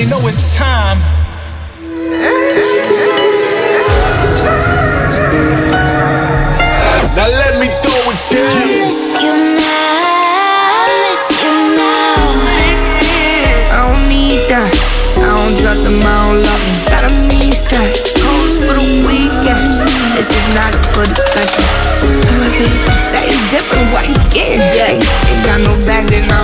already know it's time. Now let me throw it down. I miss you now, I miss you now. I don't need that, I don't trust him, I don't love him. Got a mean stack, hoes for the weekend. This is not for discussion. Say it's different, what you get? Yeah, ain't got no back, then I